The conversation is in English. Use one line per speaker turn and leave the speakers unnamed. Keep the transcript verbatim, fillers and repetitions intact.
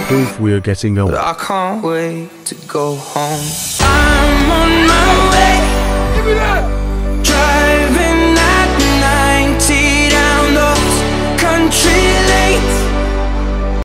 proof we're getting old.
But I can't wait to go home. I'm on my way. Give me that.